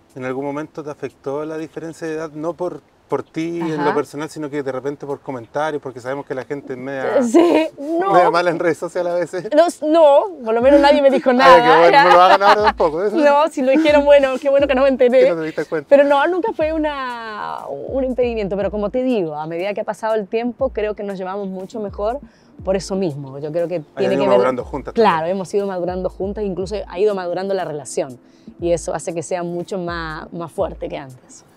¿En algún momento te afectó la diferencia de edad? No por ti en lo Ajá. personal, sino que de repente por comentarios, porque sabemos que la gente es media, Sí, media no, mala en redes sociales a veces. no, no, por lo menos nadie me dijo Ay, qué nada. bueno, no ¿Ya? lo hagan ahora tampoco, eso, No, si lo dijeron, bueno, qué bueno que no me que no enteré. te diste cuenta. Pero no, nunca fue un impedimento. Pero como te digo, a medida que ha pasado el tiempo, creo que nos llevamos mucho mejor por eso mismo. Yo creo que Hayan tiene ido que ver... madurando juntas Claro, también. hemos ido madurando juntas, incluso ha ido madurando la relación. Y eso hace que sea mucho más fuerte que antes.